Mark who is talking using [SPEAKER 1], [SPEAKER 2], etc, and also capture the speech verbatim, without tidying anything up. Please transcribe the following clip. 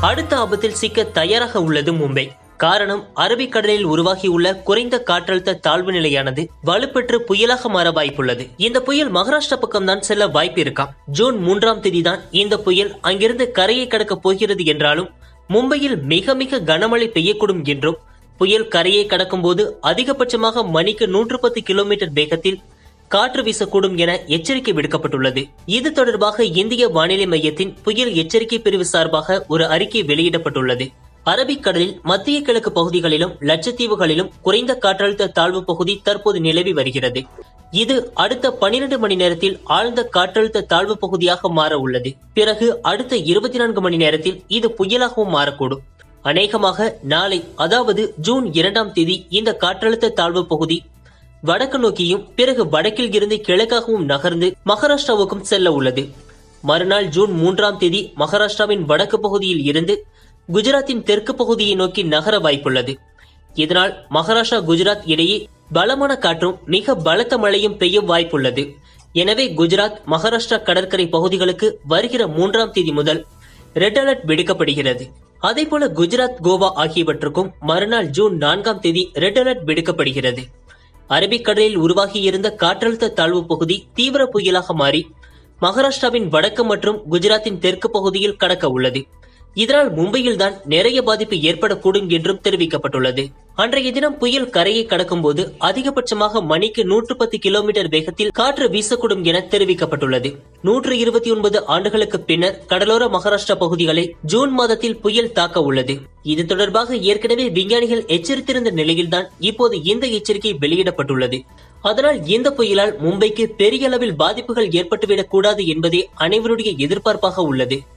[SPEAKER 1] அடுத்த ஆபத்தில் சிக்க தயாராக உள்ளது மும்பை. காரணம், அரபிக்கடலில் உருவாகியுள்ள குறைந்த காற்றழுத்த தாழ்வு நிலையானது வலுப்பெற்று புயலாக மாற வாய்ப்புள்ளது. இந்த புயல் மகாராஷ்டிரா பக்கம்தான் செல்ல வாய்ப்பு இருக்காம். ஜூன் மூன்றாம் தேதி தான் இந்த புயல் அங்கிருந்து கரையை கடக்க போகிறது என்றாலும் மும்பையில் மிக மிக கனமழை பெய்யக்கூடும் என்றும், புயல் கரையை கடக்கும் போது அதிகபட்சமாக மணிக்கு நூற்று பத்து கிலோமீட்டர் வேகத்தில் காற்று வீசக்கூடும் என எச்சரிக்கை விடுக்கப்பட்டுள்ளது. இது தொடர்பாக இந்திய வானிலை மையத்தின் புயல் எச்சரிக்கை பிரிவு சார்பாக ஒரு அறிக்கை வெளியிடப்பட்டுள்ளது. அரபிக்கடலில் மத்திய கிழக்கு பகுதிகளிலும் லட்சத்தீவுகளிலும் குறைந்த காற்றழுத்த தாழ்வு பகுதி தற்போது நிலவி வருகிறது. இது அடுத்த பனிரெண்டு மணி நேரத்தில் ஆழ்ந்த காற்றழுத்த தாழ்வு பகுதியாக மாற உள்ளது. பிறகு அடுத்த இருபத்தி நான்கு மணி நேரத்தில் இது புயலாகவும் மாறக்கூடும். அநேகமாக நாளை, அதாவது ஜூன் இரண்டாம் தேதி இந்த காற்றழுத்த தாழ்வு பகுதி வடக்கு நோக்கியும் பிறகு வடக்கில் இருந்து கிழக்காகவும் நகர்ந்து மகாராஷ்டிராவுக்கும் செல்ல உள்ளது. மறுநாள் ஜூன் மூன்றாம் தேதி மகாராஷ்டிராவின் வடக்கு பகுதியில் இருந்து குஜராத்தின் தெற்கு பகுதியை நோக்கி நகர வாய்ப்புள்ளது. இதனால் மகாராஷ்டிரா குஜராத் இடையே பலமான காற்றும் மிக பலத்த மழையும் பெய்ய வாய்ப்புள்ளது. எனவே குஜராத் மகாராஷ்டிரா கடற்கரை பகுதிகளுக்கு வருகிற மூன்றாம் தேதி முதல் ரெட் அலர்ட் விடுக்கப்படுகிறது. அதேபோல குஜராத், கோவா ஆகியவற்றுக்கும் மறுநாள் ஜூன் நான்காம் தேதி ரெட் அலர்ட் விடுக்கப்படுகிறது. அரபிக்கடலில் உருவாகியிருந்த காற்றழுத்த தாழ்வு பகுதி தீவிர புயலாக மாறி மகாராஷ்டிராவின் வடக்கு மற்றும் குஜராத்தின் தெற்கு பகுதியில் கடக்க உள்ளது. இதனால் மும்பையில் தான் நிறைய பாதிப்பு ஏற்படக்கூடும் என்றும் தெரிவிக்கப்பட்டுள்ளது. அன்றைய தினம் புயல் கரையை கடக்கும் போது அதிகபட்சமாக மணிக்கு நூற்று பத்து கிலோமீட்டர் வேகத்தில் காற்று வீசக்கூடும் என தெரிவிக்கப்பட்டுள்ளது. நூற்று இருபத்தி ஒன்பது ஆண்டுகளுக்கு பின்னர் கடலோர மகாராஷ்டிரா பகுதிகளை ஜூன் மாதத்தில் புயல் தாக்க உள்ளது. இது தொடர்பாக ஏற்கனவே விஞ்ஞானிகள் எச்சரித்திருந்த நிலையில்தான் இப்போது இந்த எச்சரிக்கை வெளியிடப்பட்டுள்ளது. அதனால் இந்த புயலால் மும்பைக்கு பெரிய அளவில் பாதிப்புகள் ஏற்பட்டுவிடக் கூடாது என்பதே அனைவருடைய எதிர்பார்ப்பாக உள்ளது.